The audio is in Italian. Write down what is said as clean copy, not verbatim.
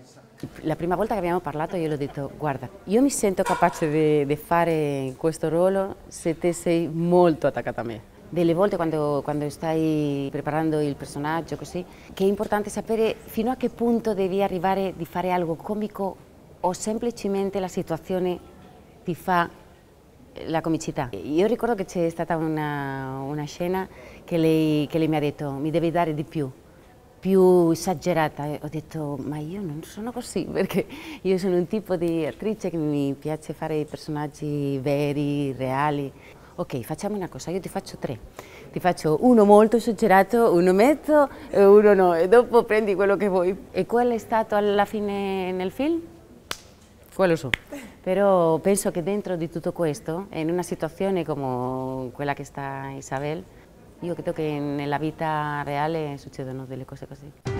La prima volta che abbiamo parlato io le ho detto guarda, io mi sento capace di fare questo ruolo se te sei molto attaccata a me. Delle volte quando stai preparando il personaggio così, che è importante sapere fino a che punto devi arrivare di fare algo comico o semplicemente la situazione ti fa la comicità. Io ricordo che c'è stata una scena che lei mi ha detto mi devi dare di più esagerata. E ho detto ma io non sono così perché io sono un tipo di attrice che mi piace fare personaggi veri, reali. Ok, facciamo una cosa, io ti faccio 3. Ti faccio uno molto esagerato, uno mezzo e uno no, e dopo prendi quello che vuoi. E quello è stato alla fine nel film? Quello so. Però penso che dentro di tutto questo, in una situazione come quella che sta Isabel, io credo che nella vita reale succedono delle cose così.